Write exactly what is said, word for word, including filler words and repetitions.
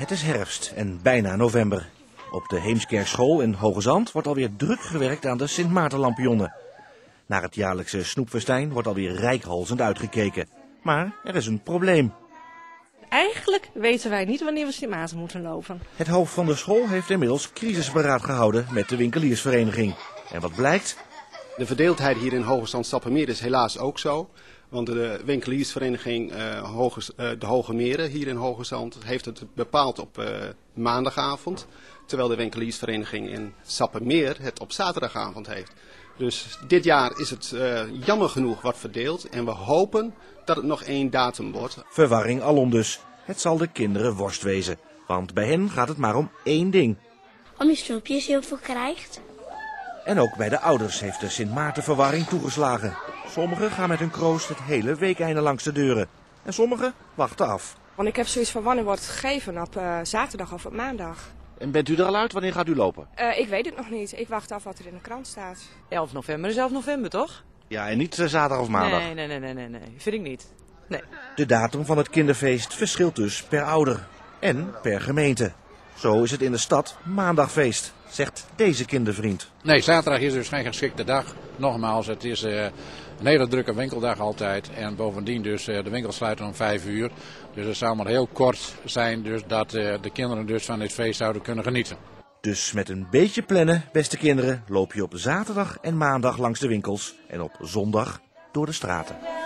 Het is herfst en bijna november. Op de Heemskerkschool in Hoogezand wordt alweer druk gewerkt aan de Sint Maartenlampionnen. Naar het jaarlijkse snoepfestijn wordt alweer reikhalzend uitgekeken. Maar er is een probleem. Eigenlijk weten wij niet wanneer we Sint Maarten moeten lopen. Het hoofd van de school heeft inmiddels crisisberaad gehouden met de winkeliersvereniging. En wat blijkt? De verdeeldheid hier in Hoogezand-Sappemeer is helaas ook zo. Want de winkeliersvereniging uh, Hoge, uh, de Hoge Meren hier in Hoogezand heeft het bepaald op uh, maandagavond. Terwijl de winkeliersvereniging in Sappemeer het op zaterdagavond heeft. Dus dit jaar is het uh, jammer genoeg wat verdeeld. En we hopen dat het nog één datum wordt. Verwarring alom dus. Het zal de kinderen worst wezen. Want bij hen gaat het maar om één ding. Om je snoepjes heel veel krijgt. En ook bij de ouders heeft de Sint Maarten verwarring toegeslagen. Sommigen gaan met hun kroost het hele weekeinde langs de deuren. En sommigen wachten af. Want ik heb zoiets van wanneer wordt het gegeven, op uh, zaterdag of op maandag. En bent u er al uit? Wanneer gaat u lopen? Uh, ik weet het nog niet. Ik wacht af wat er in de krant staat. elf november is elf november, toch? Ja, en niet uh, zaterdag of maandag? Nee, nee, nee, nee, nee, nee. Vind ik niet. Nee. De datum van het kinderfeest verschilt dus per ouder. En per gemeente. Zo is het in de stad maandagfeest, zegt deze kindervriend. Nee, zaterdag is dus geen geschikte dag. Nogmaals, het is uh, een hele drukke winkeldag altijd. En bovendien dus uh, de winkels sluiten om vijf uur. Dus het zou maar heel kort zijn dus dat uh, de kinderen dus van dit feest zouden kunnen genieten. Dus met een beetje plannen, beste kinderen, loop je op zaterdag en maandag langs de winkels. En op zondag door de straten.